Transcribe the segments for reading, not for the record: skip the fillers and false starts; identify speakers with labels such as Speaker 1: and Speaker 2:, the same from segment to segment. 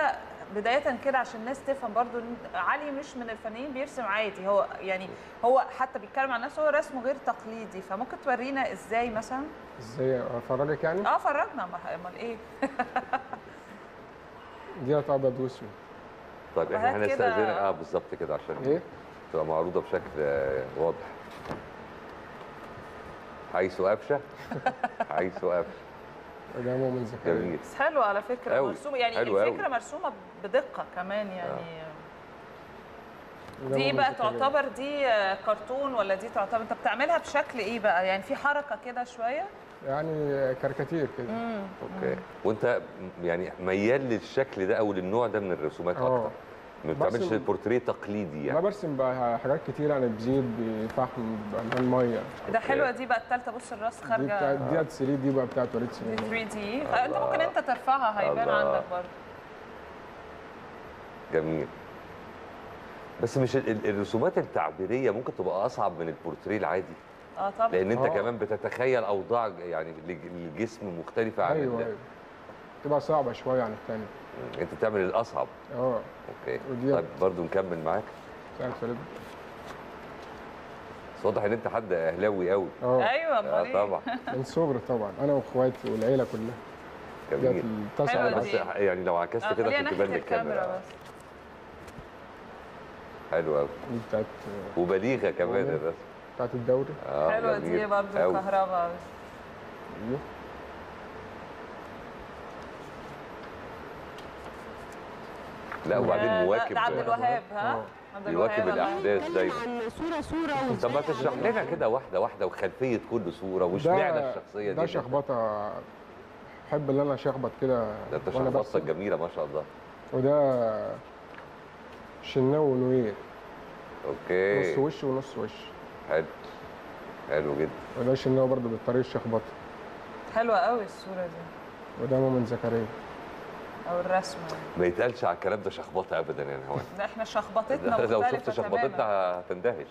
Speaker 1: انت بدايه كده عشان الناس تفهم برضو ان علي مش من الفنانين بيرسم عادي، هو يعني هو حتى بيتكلم عن نفسه هو رسمه غير تقليدي، فممكن تورينا ازاي مثلا؟
Speaker 2: ازاي افرجك يعني؟
Speaker 1: فرجنا، امال ايه.
Speaker 2: ديت ابيض واسود.
Speaker 3: طيب احنا
Speaker 1: وهات كده.
Speaker 3: هنستأذنك بالظبط كده عشان
Speaker 2: ايه؟
Speaker 3: تبقى معروضه بشكل واضح. حيث قفشه. حيث قفشه.
Speaker 2: وده مؤمن زكريا.
Speaker 3: جميل.
Speaker 1: بس حلو على فكره
Speaker 3: أوي.
Speaker 1: مرسومه، يعني
Speaker 3: حلو
Speaker 1: الفكره
Speaker 3: أوي.
Speaker 1: مرسومه بدقه كمان يعني.
Speaker 2: وده
Speaker 1: دي
Speaker 2: مؤمن
Speaker 1: بقى
Speaker 2: زكريا.
Speaker 1: تعتبر دي كرتون ولا دي تعتبر انت بتعملها بشكل ايه بقى؟ يعني في حركه كده شويه؟
Speaker 2: يعني كاريكاتير كده.
Speaker 3: اوكي. وانت يعني ميال للشكل ده او للنوع ده من الرسومات اكتر؟ ما بتعملش
Speaker 2: برسم-
Speaker 3: بورتريه تقليدي
Speaker 2: انا
Speaker 3: يعني؟
Speaker 2: برسم بقى حاجات كتير يعني بزيت بفحم بالوان ميه.
Speaker 1: ده حلوه دي بقى الثالثه، بص الراس
Speaker 2: دي
Speaker 1: خارجه.
Speaker 2: بتاعت ديت 3 دي بقى بتاعت وليد
Speaker 1: دي
Speaker 2: سليمان.
Speaker 1: 3 دي انت ممكن انت ترفعها هيبان
Speaker 3: الله.
Speaker 1: عندك برضه.
Speaker 3: جميل. بس مش الرسومات التعبيريه ممكن تبقى اصعب من البورتريه العادي؟
Speaker 1: طبعا.
Speaker 3: لان انت كمان بتتخيل اوضاع يعني الجسم مختلفه عن
Speaker 2: ايوه تبقى صعبه شويه عن الثانيه.
Speaker 3: انت بتعمل الاصعب. اوكي. طيب برضه نكمل معاك.
Speaker 2: بتاعت فريد.
Speaker 3: بس واضح ان انت حد اهلاوي قوي.
Speaker 1: ايوه امال ايه؟
Speaker 3: طبعا.
Speaker 2: من صغري طبعا انا واخواتي والعيله كلها.
Speaker 3: جميل.
Speaker 2: بس
Speaker 3: يعني لو عكست كده كنت تبان
Speaker 1: الكاميرا بس.
Speaker 3: حلو قوي.
Speaker 2: دي بتاعت
Speaker 3: وبليغه كمان الرسم.
Speaker 2: بتاعت الدوري.
Speaker 1: حلوه دي برضه كهرباء.
Speaker 3: لا وبعدين مواكب.
Speaker 1: ده عبد الوهاب
Speaker 3: بيواكب الاحداث دايما.
Speaker 4: صوره
Speaker 3: طب ما تشرح لنا كده واحده واحده وخلفيه كل صوره واشمعنى الشخصيه دي؟
Speaker 2: ده شخبطه، بحب ان انا اشخبط كده.
Speaker 3: ده انت شخبطتك جميله ما شاء الله.
Speaker 2: وده شناوي ونوير.
Speaker 3: اوكي.
Speaker 2: نص وش ونص وش.
Speaker 3: حلو. حلو جدا.
Speaker 2: وده شناوي برضه بالطريقه الشخبطه.
Speaker 1: حلوه قوي الصوره دي.
Speaker 2: وده مؤمن زكريا.
Speaker 1: او الرسمه
Speaker 3: ما يتقالش على الكلام ده شخبطه ابدا يعني هو.
Speaker 1: ده احنا شخبطتنا مختلفه.
Speaker 3: لو شفت شخبطتنا هتندهش.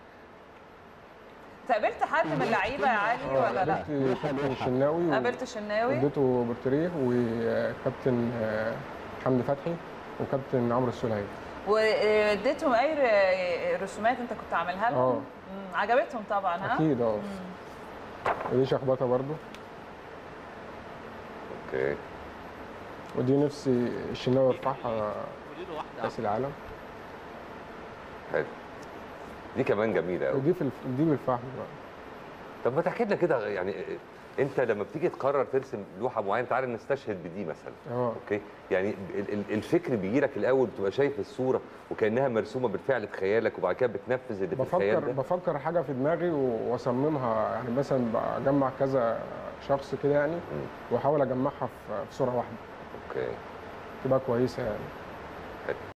Speaker 1: قابلت حد من اللعيبه يا علي ولا لا؟
Speaker 2: قابلت كابتن شناوي.
Speaker 1: قابلت شناوي.
Speaker 2: اديته بورتريه وكابتن حمدي فتحي وكابتن عمرو السولهي.
Speaker 1: واديتهم اي رسومات انت كنت عاملها لهم؟ عجبتهم طبعا.
Speaker 2: اكيد. ودي شخبطه برضو.
Speaker 3: اوكي.
Speaker 2: ودي نفسي الشناوي يرفعها كاس العالم.
Speaker 3: حلو. دي كمان جميله قوي.
Speaker 2: ودي دي بالفحم بقى.
Speaker 3: طب ما تحكي لنا كده يعني انت لما بتيجي تقرر ترسم لوحه معينه تعالى نستشهد بدي مثلا. اوكي. يعني الفكر بيجي لك الاول بتبقى شايف الصوره وكانها مرسومه بالفعل في خيالك وبعد كده بتنفذ اللي في الخيال ده.
Speaker 2: بفكر حاجه في دماغي واصممها، يعني مثلا بجمع كذا شخص كده يعني واحاول اجمعها في صوره واحده.
Speaker 3: اوكي.
Speaker 2: تبقى كويسه يعني.